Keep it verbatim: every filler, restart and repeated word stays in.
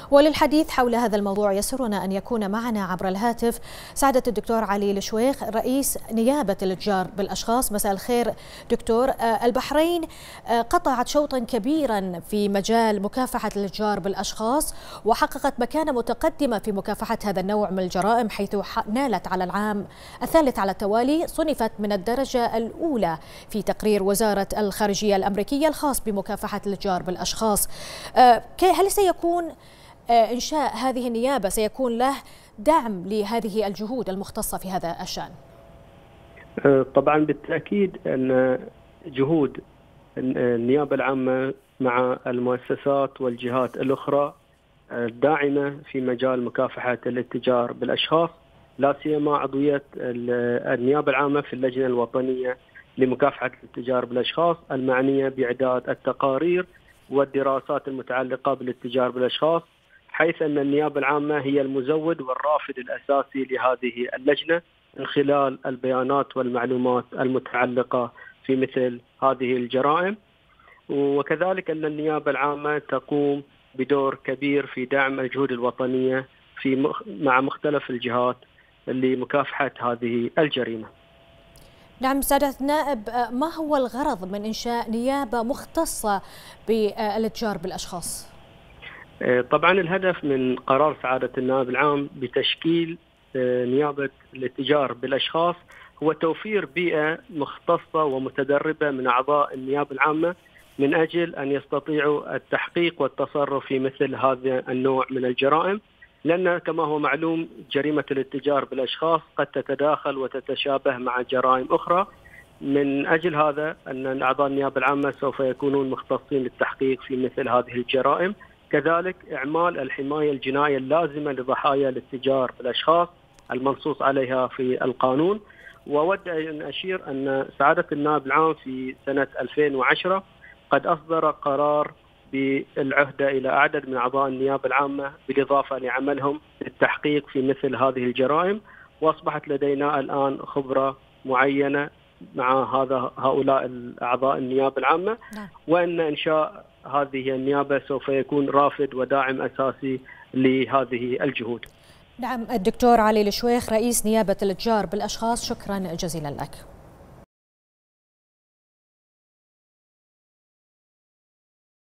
وللحديث حول هذا الموضوع يسرنا أن يكون معنا عبر الهاتف سعادة الدكتور علي الشويخ رئيس نيابة الإتجار بالأشخاص. مساء الخير دكتور. البحرين قطعت شوطا كبيرا في مجال مكافحة الإتجار بالأشخاص وحققت مكانة متقدمة في مكافحة هذا النوع من الجرائم، حيث نالت على العام الثالث على التوالي صنفت من الدرجة الأولى في تقرير وزارة الخارجية الأمريكية الخاص بمكافحة الإتجار بالأشخاص. هل سيكون إنشاء هذه النيابة سيكون له دعم لهذه الجهود المختصة في هذا الشأن؟ طبعا بالتأكيد أن جهود النيابة العامة مع المؤسسات والجهات الأخرى الداعمة في مجال مكافحة الاتجار بالأشخاص، لا سيما عضوية النيابة العامة في اللجنة الوطنية لمكافحة الاتجار بالأشخاص المعنية بإعداد التقارير والدراسات المتعلقة بالاتجار بالأشخاص، حيث أن النيابة العامة هي المزود والرافد الأساسي لهذه اللجنة من خلال البيانات والمعلومات المتعلقة في مثل هذه الجرائم. وكذلك أن النيابة العامة تقوم بدور كبير في دعم الجهود الوطنية في مخ... مع مختلف الجهات لمكافحة هذه الجريمة. نعم سعادة النائب، ما هو الغرض من إنشاء نيابة مختصة بالإتجار بالأشخاص؟ طبعا الهدف من قرار سعادة النائب العام بتشكيل نيابة الاتجار بالأشخاص هو توفير بيئة مختصة ومتدربة من أعضاء النيابة العامة من أجل أن يستطيعوا التحقيق والتصرف في مثل هذا النوع من الجرائم، لأن كما هو معلوم جريمة الاتجار بالأشخاص قد تتداخل وتتشابه مع جرائم أخرى. من أجل هذا أن أعضاء النيابة العامة سوف يكونون مختصين للتحقيق في مثل هذه الجرائم، كذلك إعمال الحماية الجنائية اللازمة لضحايا الاتجار بالأشخاص المنصوص عليها في القانون. وأود أن أشير أن سعادة النائب العام في سنة ألفين وعشرة قد أصدر قرار بالعهدة إلى عدد من أعضاء النيابة العامة بالإضافة لعملهم للتحقيق في مثل هذه الجرائم، وأصبحت لدينا الآن خبرة معينة مع هذا هؤلاء الأعضاء النيابة العامة، وأن إنشاء هذه النيابة سوف يكون رافد وداعم أساسي لهذه الجهود. نعم الدكتور علي الشويخ رئيس نيابة الإتجار بالأشخاص، شكرا جزيلا لك.